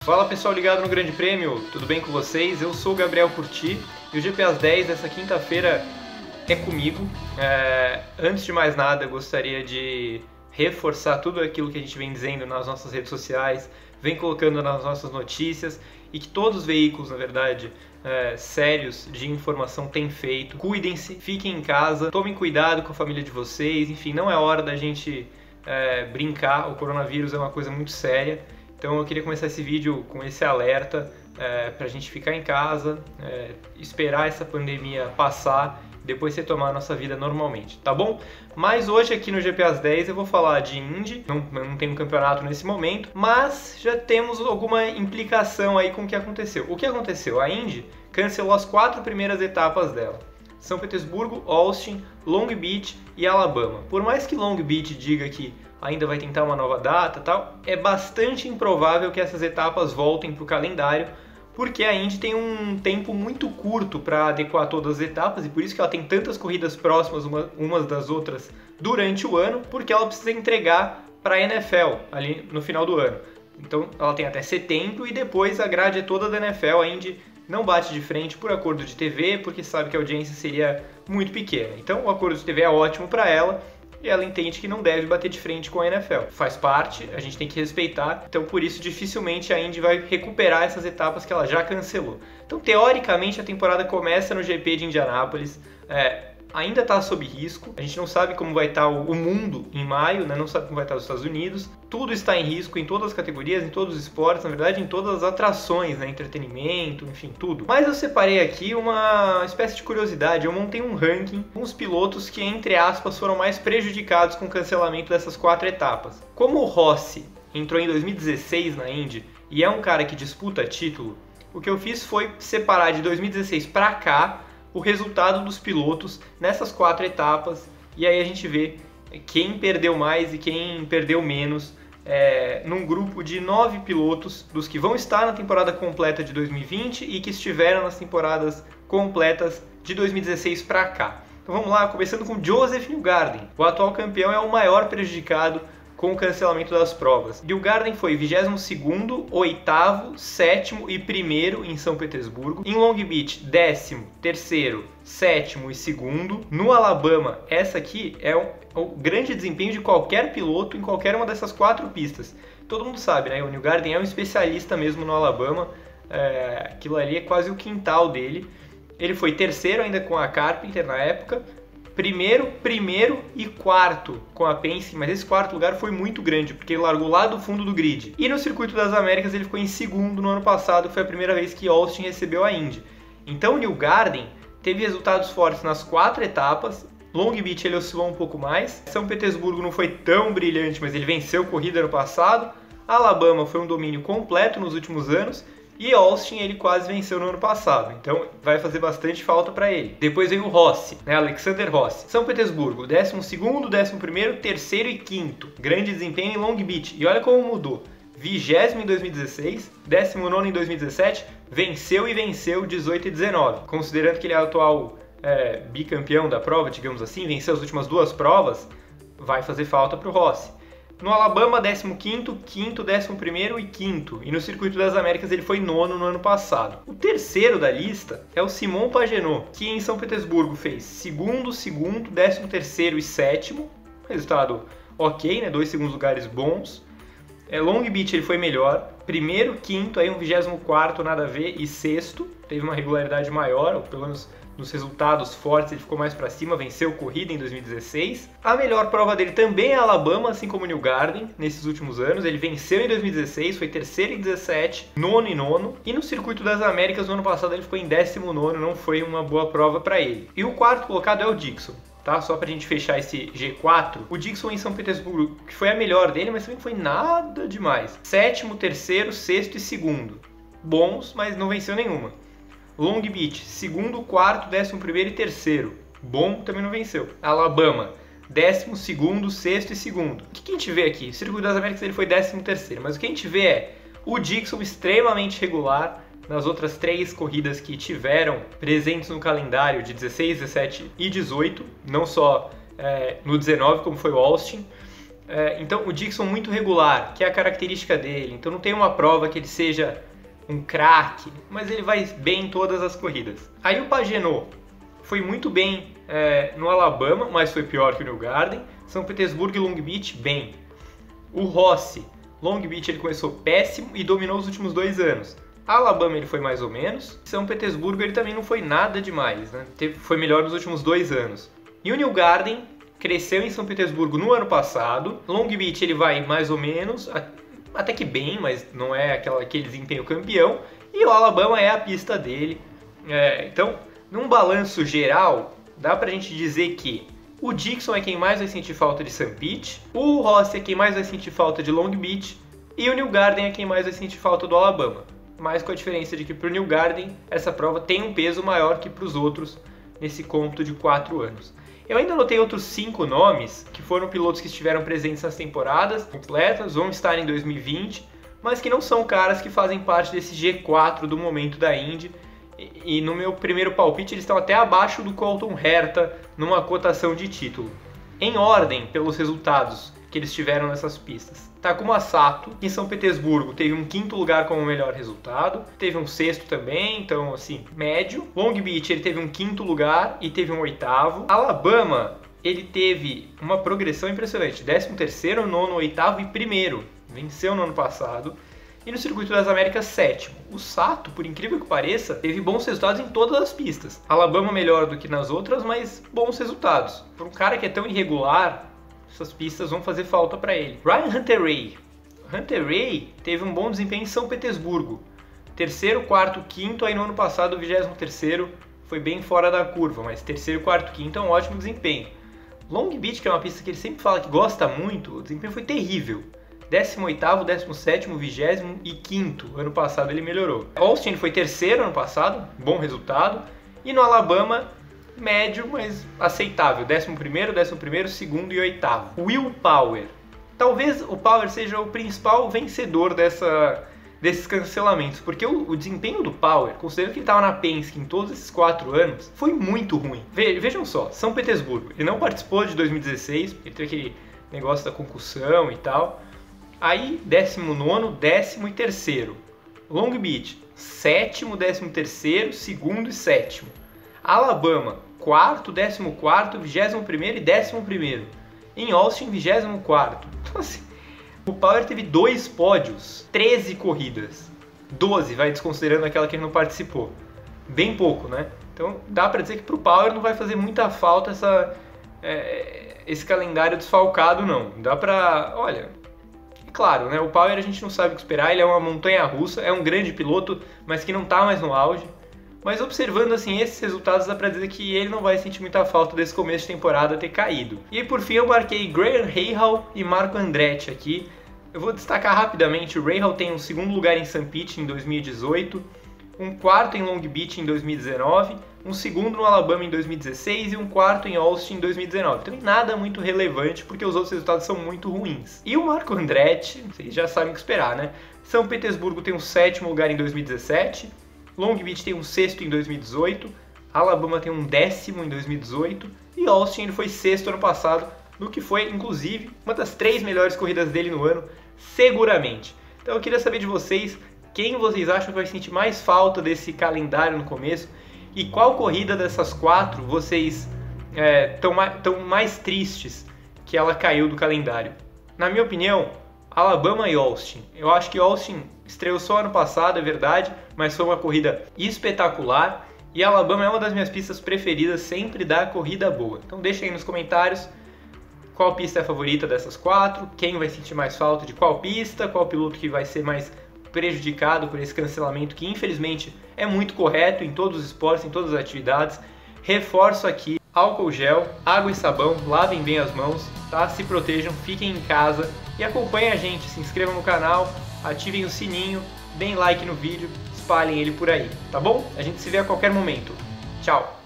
Fala pessoal ligado no Grande Prêmio, tudo bem com vocês? Eu sou o Gabriel Curti e o GP às 10 dessa quinta-feira é comigo. Antes de mais nada, eu gostaria de reforçar tudo aquilo que a gente vem dizendo nas nossas redes sociais, vem colocando nas nossas notícias e que todos os veículos, na verdade, sérios de informação têm feito. Cuidem-se, fiquem em casa, tomem cuidado com a família de vocês, enfim, não é hora da gente brincar, o coronavírus é uma coisa muito séria. Então eu queria começar esse vídeo com esse alerta para a gente ficar em casa, esperar essa pandemia passar, depois retomar a nossa vida normalmente, tá bom? Mas hoje aqui no GP às 10 eu vou falar de Indy, não tem um campeonato nesse momento, mas já temos alguma implicação aí com o que aconteceu. O que aconteceu? A Indy cancelou as 4 primeiras etapas dela. São Petersburgo, Austin, Long Beach e Alabama. Por mais que Long Beach diga que ainda vai tentar uma nova data e tal, é bastante improvável que essas etapas voltem para o calendário, porque a Indy tem um tempo muito curto para adequar todas as etapas e por isso que ela tem tantas corridas próximas umas das outras durante o ano, porque ela precisa entregar para a NFL ali no final do ano. Então ela tem até setembro e depois a grade é toda da NFL. A Indy não bate de frente por acordo de TV, porque sabe que a audiência seria muito pequena. Então o acordo de TV é ótimo para ela, e ela entende que não deve bater de frente com a NFL. Faz parte, a gente tem que respeitar, então por isso dificilmente a Indy vai recuperar essas etapas que ela já cancelou. Então teoricamente a temporada começa no GP de Indianápolis, ainda está sob risco, a gente não sabe como vai estar o mundo em maio, né? Não sabe como vai estar os Estados Unidos, tudo está em risco em todas as categorias, em todos os esportes, na verdade em todas as atrações, né? Entretenimento, enfim, tudo. Mas eu separei aqui uma espécie de curiosidade, eu montei um ranking com os pilotos que, entre aspas, foram mais prejudicados com o cancelamento dessas 4 etapas. Como o Rossi entrou em 2016 na Indy e é um cara que disputa título, o que eu fiz foi separar de 2016 para cá o resultado dos pilotos nessas 4 etapas, e aí a gente vê quem perdeu mais e quem perdeu menos num grupo de 9 pilotos, dos que vão estar na temporada completa de 2020 e que estiveram nas temporadas completas de 2016 para cá. Então vamos lá, começando com Joseph Newgarden. O atual campeão é o maior prejudicado com o cancelamento das provas. Newgarden foi 22º, 8º, 7º e 1º em São Petersburgo. Em Long Beach, 10º, 3º, 7º e 2º. No Alabama, essa aqui é o grande desempenho de qualquer piloto em qualquer uma dessas 4 pistas. Todo mundo sabe, né? O Newgarden é um especialista mesmo no Alabama. Aquilo ali é quase o quintal dele. Ele foi 3º ainda com a Carpenter na época. Primeiro e 4º com a Penske, mas esse 4º lugar foi muito grande, porque ele largou lá do fundo do grid. E no Circuito das Américas ele ficou em 2º no ano passado, que foi a primeira vez que Austin recebeu a Indy. Então o Newgarden teve resultados fortes nas 4 etapas. Long Beach ele oscilou um pouco mais. São Petersburgo não foi tão brilhante, mas ele venceu corrida ano passado. Alabama foi um domínio completo nos últimos anos. E Austin ele quase venceu no ano passado, então vai fazer bastante falta para ele. Depois veio o Rossi, né? Alexander Rossi. São Petersburgo, 12º, 11º, 3º e 5º. Grande desempenho em Long Beach. E olha como mudou. 20º em 2016, 19º em 2017, venceu 18 e 19. Considerando que ele é o atual bicampeão da prova, digamos assim, venceu as últimas 2 provas, vai fazer falta para o Rossi. No Alabama, 15º, 5º, 11º e 5º. E no Circuito das Américas ele foi 9º no ano passado. O terceiro da lista é o Simon Pagenaud, que em São Petersburgo fez 2º, 13º e 7º. Resultado ok, né? 2 segundos lugares bons. Long Beach ele foi melhor. 1º, 5º, aí um 24º, nada a ver, e 6º. Teve uma regularidade maior, ou pelo menos nos resultados fortes ele ficou mais para cima, venceu corrida em 2016. A melhor prova dele também é Alabama, assim como o Newgarden, nesses últimos anos. Ele venceu em 2016, foi 3º em 17, 9º e 9º. E no Circuito das Américas, no ano passado, ele ficou em 19º, não foi uma boa prova para ele. E o 4º colocado é o Dixon. Tá? Só pra gente fechar esse G4, o Dixon em São Petersburgo, que foi a melhor dele, mas também não foi nada demais. 7º, 3º, 6º e 2º. Bons, mas não venceu nenhuma. Long Beach, 2º, 4º, 11º e 3º. Bom, também não venceu. Alabama, 12º, 6º e 2º. O que a gente vê aqui? O Circuito das Américas ele foi 13º, mas o que a gente vê é o Dixon extremamente regular nas outras 3 corridas que tiveram presentes no calendário de 16, 17 e 18, não só no 19 como foi o Austin. Então o Dixon muito regular, que é a característica dele. Então não tem uma prova que ele seja um craque, mas ele vai bem em todas as corridas. Aí o Pagenaud foi muito bem no Alabama, mas foi pior que o Newgarden. São Petersburgo e Long Beach, bem. O Rossi, Long Beach ele começou péssimo e dominou os últimos 2 anos. Alabama ele foi mais ou menos. São Petersburgo ele também não foi nada demais, né? Foi melhor nos últimos 2 anos. E o Newgarden cresceu em São Petersburgo no ano passado. Long Beach ele vai mais ou menos, até que bem, mas não é aquele desempenho campeão. E o Alabama é a pista dele. Então, num balanço geral, dá pra gente dizer que o Dixon é quem mais vai sentir falta de St. Pete, o Rossi é quem mais vai sentir falta de Long Beach e o Newgarden é quem mais vai sentir falta do Alabama. Mas com a diferença de que para o Newgarden essa prova tem um peso maior que para os outros nesse cômputo de 4 anos. Eu ainda anotei outros 5 nomes que foram pilotos que estiveram presentes nas temporadas completas, vão estar em 2020, mas que não são caras que fazem parte desse G4 do momento da Indy. E no meu primeiro palpite eles estão até abaixo do Colton Herta numa cotação de título. Em ordem, pelos resultados que eles tiveram nessas pistas. Takuma Sato, em São Petersburgo, teve um 5º lugar como melhor resultado. Teve um 6º também, então assim, médio. Long Beach ele teve um 5º lugar e teve um 8º. Alabama, ele teve uma progressão impressionante. 13º, 9º, 8º e 1º. Venceu no ano passado. E no Circuito das Américas, 7º. O Sato, por incrível que pareça, teve bons resultados em todas as pistas. Alabama melhor do que nas outras, mas bons resultados. Para um cara que é tão irregular, essas pistas vão fazer falta para ele. Ryan Hunter-Reay. Hunter-Reay teve um bom desempenho em São Petersburgo. 3º, 4º, 5º, aí no ano passado o 23º foi bem fora da curva, mas 3º, 4º, 5º é um ótimo desempenho. Long Beach, que é uma pista que ele sempre fala que gosta muito, o desempenho foi terrível. 18º, 17º, 20º e 5º. Ano passado ele melhorou. Austin foi 3º ano passado, bom resultado. E no Alabama, médio, mas aceitável. 11º, 11º, 2º e 8º. Will Power. Talvez o Power seja o principal vencedor desses cancelamentos, porque o desempenho do Power, considerando que ele estava na Penske em todos esses 4 anos, foi muito ruim. Vejam só, São Petersburgo, ele não participou de 2016, ele teve aquele negócio da concussão e tal. Aí, 19º, 10º e 3º. Long Beach, 7º, 13º, 2º e 7º. Alabama, 4º, 14º, 21º e 11º. Em Austin, 24º. Então assim, o Power teve 2 pódios, 13 corridas. 12, vai desconsiderando aquela que ele não participou. Bem pouco, né? Então dá pra dizer que pro Power não vai fazer muita falta esse calendário desfalcado, não. Dá pra... Olha... Claro, né? O Power a gente não sabe o que esperar, ele é uma montanha-russa, é um grande piloto, mas que não está mais no auge. Mas observando assim esses resultados, dá pra dizer que ele não vai sentir muita falta desse começo de temporada ter caído. E por fim eu marquei Graham Rahal e Marco Andretti aqui. Eu vou destacar rapidamente, o Rahal tem um 2º lugar em St. Pete em 2018, um 4º em Long Beach em 2019, um 2º no Alabama em 2016 e um 4º em Austin em 2019. Também nada muito relevante, porque os outros resultados são muito ruins. E o Marco Andretti, vocês já sabem o que esperar, né? São Petersburgo tem um 7º lugar em 2017, Long Beach tem um 6º em 2018, Alabama tem um 10º em 2018 e Austin ele foi 6º ano passado, no que foi, inclusive, uma das 3 melhores corridas dele no ano, seguramente. Então eu queria saber de vocês, quem vocês acham que vai sentir mais falta desse calendário no começo e qual corrida dessas 4 vocês estão mais tristes que ela caiu do calendário. Na minha opinião, Alabama e Austin. Eu acho que Austin estreou só ano passado, é verdade, mas foi uma corrida espetacular e Alabama é uma das minhas pistas preferidas, sempre dá corrida boa. Então deixa aí nos comentários qual pista é a favorita dessas 4, quem vai sentir mais falta de qual pista, qual piloto que vai ser mais prejudicado por esse cancelamento que infelizmente é muito correto em todos os esportes, em todas as atividades. Reforço aqui, álcool gel, água e sabão, lavem bem as mãos, tá? Se protejam, fiquem em casa e acompanhem a gente, se inscrevam no canal, ativem o sininho, deem like no vídeo, espalhem ele por aí, tá bom? A gente se vê a qualquer momento. Tchau!